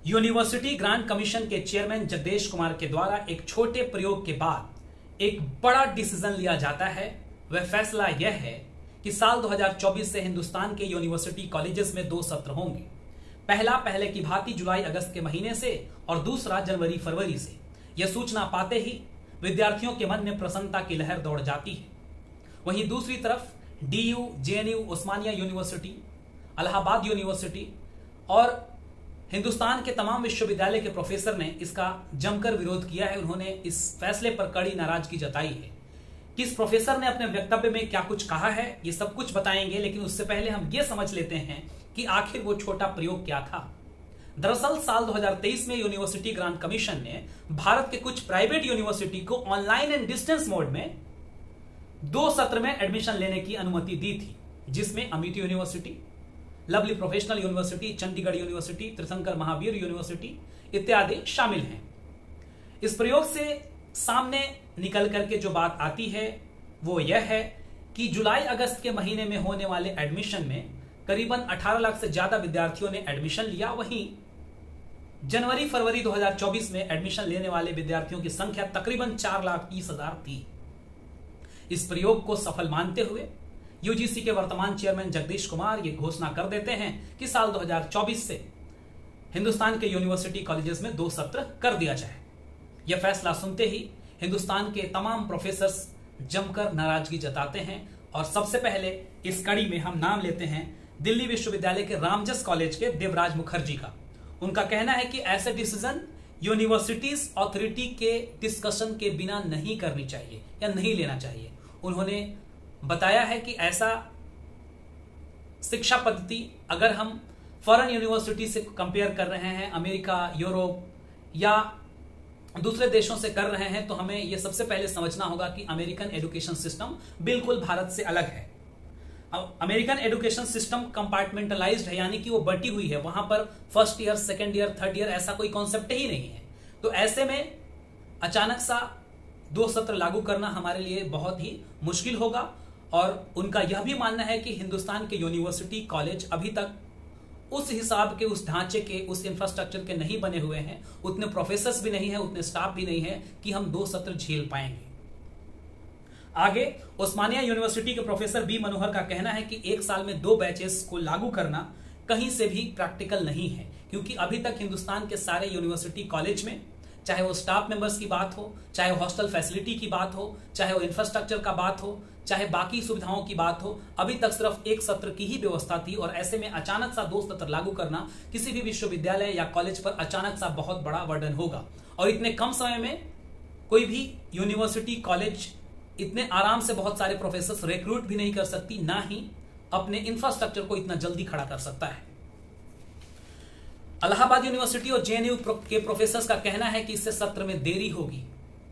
University grant commission के chairman Jagadesh Kumar के द्वारा एक छोटे प्रयोग के बाद एक बड़ा डिसीजन लिया जाता है। वह फैसला यह है कि साल 2024 से हिंदुस्तान के यूनिवर्सिटी कॉलेजेस में 2 सत्र होंगे। पहला पहले की भांति जुलाई अगस्त के महीने से और दूसरा जनवरी फरवरी से। यह सूचना पाते ही विद्यार्थियों के मन में प्रसन्नता की लहर दौड़ जाती है। वहीं दूसरी तरफ DU, JNU, Osmania university, Allahabad university और हिंदुस्तान के तमाम विश्वविद्यालय के प्रोफेसर ने इसका जमकर विरोध किया है। उन्होंने इस फैसले पर कड़ी नाराजगी जताई है। किस प्रोफेसर ने अपने वक्तव्य में क्या कुछ कहा है, ये सब कुछ बताएंगे, लेकिन उससे पहले हम ये समझ लेते हैं कि आखिर वो छोटा प्रयोग क्या था। दरअसल साल 2023 में यूनिवर्सिटी ग्रांट कमीशन ने भारत के कुछ प्राइवेट यूनिवर्सिटी को ऑनलाइन एंड डिस्टेंस मोड में 2 सत्र में एडमिशन लेने की अनुमति दी थी, जिसमें Amity university, lovely professional university, Chandigarh university, Trishankar Mahavir university इत्यादि शामिल हैं। इस प्रयोग से सामने निकल करके जो बात आती है वो यह है कि जुलाई अगस्त के महीने में होने वाले एडमिशन में करीबन 18 लाख से ज्यादा विद्यार्थियों ने एडमिशन लिया। वहीं जनवरी फरवरी 2024 में एडमिशन लेने वाले विद्यार्थियों की संख्या तकरीबन 4,30,000 थी। इस प्रयोग को सफल मानते हुए यूजीसी के वर्तमान चेयरमैन जगदीश कुमार ये घोषणा कर देते हैं कि साल 2024 से हिंदुस्तान के यूनिवर्सिटी कॉलेजेस में 2 सत्र कर दिया जाए। यह फैसला सुनते ही हिंदुस्तान के तमाम प्रोफेसर्स जमकर नाराजगी जताते हैं और सबसे पहले इस कड़ी में हम नाम लेते हैं दिल्ली विश्वविद्यालय के रामजस कॉलेज के देवराज मुखर्जी का। उनका कहना है कि ऐसे डिसीजन यूनिवर्सिटीज अथॉरिटी के डिस्कशन के बिना नहीं करनी चाहिए या नहीं लेना चाहिए। उन्होंने बताया है कि ऐसा शिक्षा पद्धति अगर हम फॉरेन यूनिवर्सिटी से कंपेयर कर रहे हैं, अमेरिका, यूरोप या दूसरे देशों से कर रहे हैं, तो हमें यह सबसे पहले समझना होगा कि अमेरिकन एजुकेशन सिस्टम बिल्कुल भारत से अलग है। अमेरिकन एजुकेशन सिस्टम कंपार्टमेंटलाइज्ड है, यानी कि वो बटी हुई है। वहां पर first year, second year, third year ऐसा कोई कॉन्सेप्ट ही नहीं है। तो ऐसे में अचानक सा 2 सत्र लागू करना हमारे लिए बहुत ही मुश्किल होगा। और उनका यह भी मानना है कि हिंदुस्तान के यूनिवर्सिटी कॉलेज अभी तक उस हिसाब के, उस ढांचे के, उस इंफ्रास्ट्रक्चर के नहीं बने हुए हैं, उतने प्रोफेसर्स भी नहीं है, उतने स्टाफ भी नहीं है कि हम 2 सत्र झेल पाएंगे। आगे उस्मानिया यूनिवर्सिटी के प्रोफेसर बी मनोहर का कहना है कि 1 साल में 2 बैचेस को लागू करना कहीं से भी प्रैक्टिकल नहीं है, क्योंकि अभी तक हिंदुस्तान के सारे यूनिवर्सिटी कॉलेज में, चाहे वो स्टाफ मेंबर्स की बात हो, चाहे वो हॉस्टल फैसिलिटी की बात हो, चाहे वो इंफ्रास्ट्रक्चर का बात हो, चाहे बाकी सुविधाओं की बात हो, अभी तक सिर्फ 1 सत्र की ही व्यवस्था थी। और ऐसे में अचानक सा 2 सत्र लागू करना किसी भी विश्वविद्यालय या कॉलेज पर अचानक सा बहुत बड़ा बर्डन होगा। और इतने कम समय में कोई भी यूनिवर्सिटी कॉलेज इतने आराम से बहुत सारे प्रोफेसर रिक्रूट भी नहीं कर सकती, ना ही अपने इंफ्रास्ट्रक्चर को इतना जल्दी खड़ा कर सकता है। इलाहाबाद यूनिवर्सिटी और जेएनयू के प्रोफेसर्स का कहना है कि इससे सत्र में देरी होगी।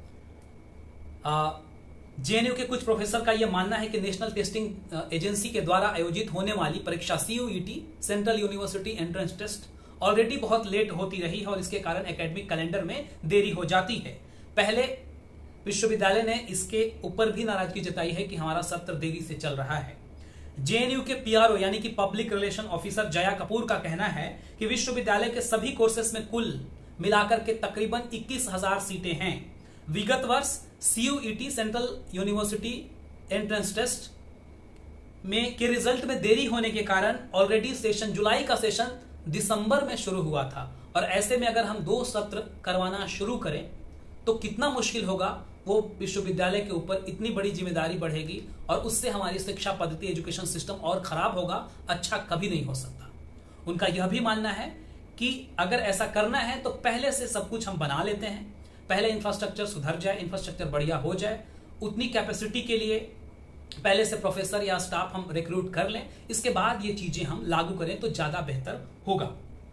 जेएनयू के कुछ प्रोफेसर का यह मानना है कि नेशनल टेस्टिंग एजेंसी के द्वारा आयोजित होने वाली परीक्षा CUET, central university entrance test, already बहुत लेट होती रही है और इसके कारण एकेडमिक कैलेंडर में देरी हो जाती है। पहले विश्वविद्यालय ने इसके ऊपर भी नाराजगी जताई है कि हमारा सत्र देरी से चल रहा है। जेएनयू के पीआरओ यानी कि public relation officer Jaya Kapoor का कहना है कि विश्वविद्यालय के सभी कोर्सेस में कुल मिलाकर के तकरीबन 21,000 सीटें हैं। विगत वर्ष CUET, central university entrance test में के रिजल्ट में देरी होने के कारण ऑलरेडी सेशन, जुलाई का सेशन दिसंबर में शुरू हुआ था। और ऐसे में अगर हम 2 सत्र करवाना शुरू करें तो कितना मुश्किल होगा, वो विश्वविद्यालय के ऊपर इतनी बड़ी जिम्मेदारी बढ़ेगी और उससे हमारी शिक्षा पद्धति, एजुकेशन सिस्टम और खराब होगा, अच्छा कभी नहीं हो सकता। उनका यह भी मानना है कि अगर ऐसा करना है तो पहले से सब कुछ हम बना लेते हैं, पहले इंफ्रास्ट्रक्चर सुधर जाए, इंफ्रास्ट्रक्चर बढ़िया हो जाए, उतनी कैपेसिटी के लिए पहले से प्रोफेसर या स्टाफ हम रिक्रूट कर लें, इसके बाद ये चीजें हम लागू करें तो ज्यादा बेहतर होगा।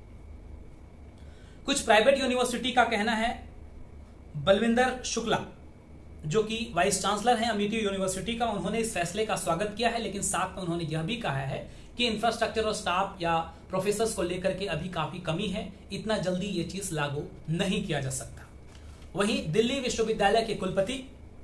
कुछ प्राइवेट यूनिवर्सिटी का कहना है, बलविंदर शुक्ला जो कि वाइस चांसलर हैं अमिटी यूनिवर्सिटी का, उन्होंने इस फैसले का स्वागत किया है, लेकिन साथ में उन्होंने यह भी कहा है कि इंफ्रास्ट्रक्चर और स्टाफ या प्रोफेसर्स को लेकर के अभी काफी कमी है, इतना जल्दी ये चीज लागू नहीं किया जा सकता। वहीं दिल्ली विश्वविद्यालय के कुलपति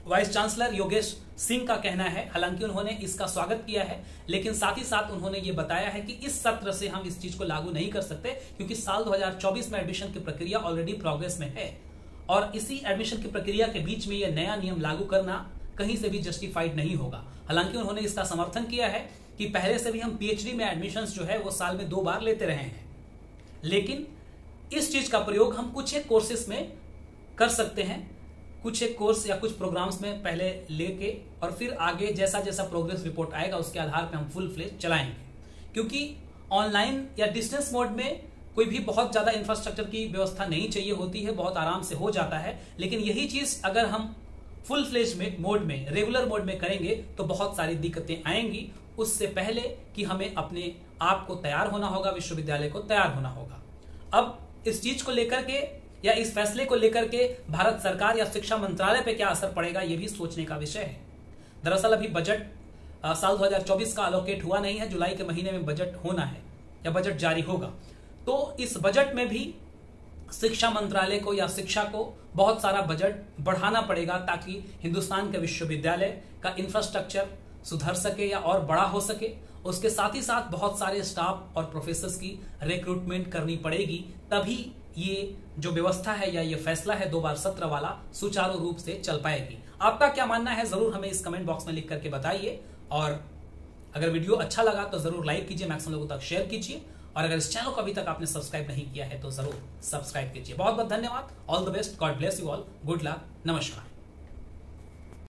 वाइस चांसलर योगेश सिंह का कहना है। हालांकि उन्होंने इसका स्वागत किया है, लेकिन साथ ही साथ उन्होंने ये बताया है कि इस सत्र से हम इस चीज को लागू नहीं कर सकते, क्योंकि साल 2024 में एडमिशन की प्रक्रिया ऑलरेडी प्रोग्रेस में है और इसी एडमिशन की प्रक्रिया के बीच में यह नया नियम लागू करना कहीं से भी जस्टिफाइड नहीं होगा। हालांकि उन्होंने इसका समर्थन किया है कि पहले से भी हम पीएचडी में एडमिशन जो है वो साल में 2 बार लेते रहे हैं, लेकिन इस चीज का प्रयोग हम कुछ एक कोर्सेस में कर सकते हैं, कुछ एक कोर्स या कुछ प्रोग्राम्स में पहले लेके और फिर आगे जैसा जैसा प्रोग्रेस रिपोर्ट आएगा उसके आधार पे हम फुल फ्लेज चलाएंगे। क्योंकि ऑनलाइन या डिस्टेंस मोड में कोई भी बहुत ज्यादा इंफ्रास्ट्रक्चर की व्यवस्था नहीं चाहिए होती है, बहुत आराम से हो जाता है। लेकिन यही चीज अगर हम फुल फ्लेज में मोड में, रेगुलर मोड में करेंगे तो बहुत सारी दिक्कतें आएंगी। उससे पहले कि हमें अपने आप को तैयार होना होगा, विश्वविद्यालय को तैयार होना होगा। अब इस चीज को लेकर के या इस फैसले को लेकर के भारत सरकार या शिक्षा मंत्रालय पे क्या असर पड़ेगा, यह भी सोचने का विषय है। दरअसल अभी बजट साल 2024 का अलोकेट हुआ नहीं है, जुलाई के महीने में बजट होना है या बजट जारी होगा। तो इस बजट में भी शिक्षा मंत्रालय को या शिक्षा को बहुत सारा बजट बढ़ाना पड़ेगा, ताकि हिंदुस्तान के विश्वविद्यालय का इंफ्रास्ट्रक्चर सुधर सके या और बड़ा हो सके। उसके साथ ही साथ बहुत सारे स्टाफ और प्रोफेसर्स की रिक्रूटमेंट करनी पड़ेगी, तभी ये जो व्यवस्था है या ये फैसला है 2 बार सत्र वाला सुचारू रूप से चल पाएगी। आपका क्या मानना है जरूर हमें इस कमेंट बॉक्स में लिख करके बताइए, और अगर वीडियो अच्छा लगा तो जरूर लाइक कीजिए, मैक्सिमम लोगों तक शेयर कीजिए, और अगर इस चैनल को अभी तक आपने सब्सक्राइब नहीं किया है तो जरूर सब्सक्राइब कीजिए। बहुत बहुत धन्यवाद। All the best, god bless you all, good luck, नमस्कार।